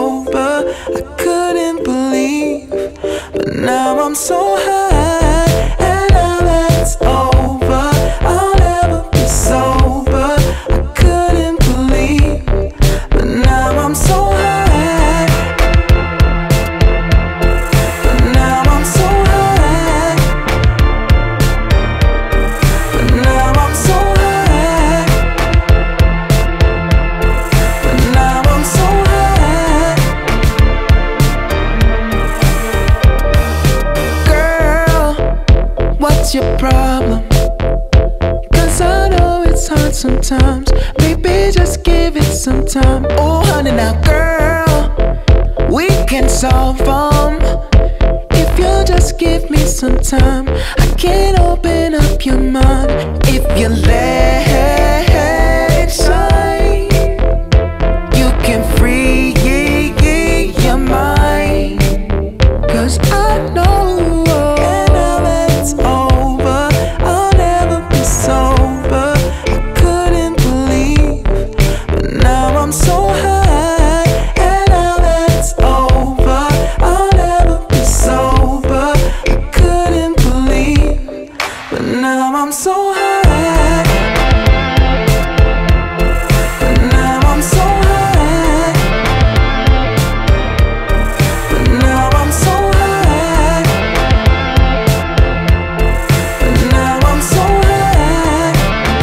sober. I couldn't believe, but now I'm so high. And now that it's over, I'll never be sober. I couldn't believe, but now I'm so high. But now I'm so high. But now I'm so high. But now I'm so high. Girl, what's your problem? 'Cause I know it's hard sometimes. Baby, just give it some time. Oh honey, now girl, we can solve them. If you just give me some time, I can open up your mind. If you let it shine, you can free your mind. 'Cause I know, and now that it's over, I'll never be sober. I couldn't believe, but now I'm so high. And now that it's over, I'll never be sober. I couldn't believe, but now I'm so high. But now I'm so high. But now I'm so high. But now I'm so high.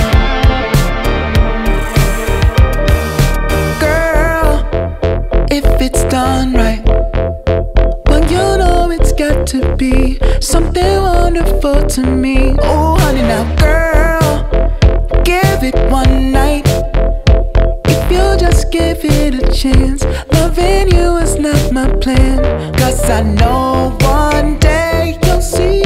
Girl, if it's done right, well you know it's got to be something wonderful to me. Oh honey, now girl, give it one night. If you just give it a chance, loving you is not my plan. 'Cause I know one day you'll see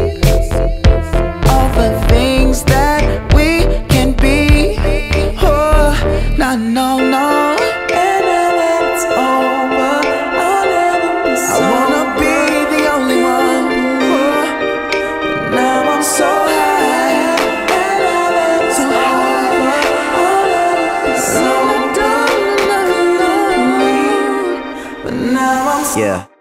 all the things that we can be. Oh, no. And now that it's over, I'll never be sober. I wanna be the only one. Oh, now I'm so high. And now that it's over, I'll never be sober. But now I'm so Yeah. high.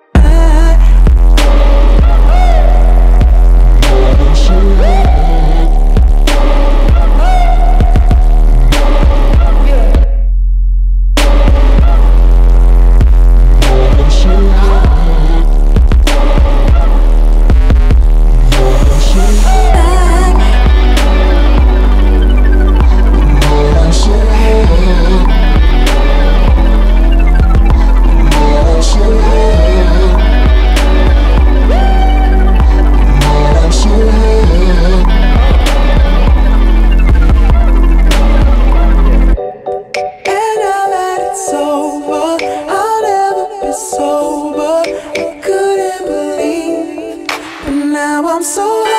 And now that it's over, I'll never be sober. I couldn't believe, but now I'm so high.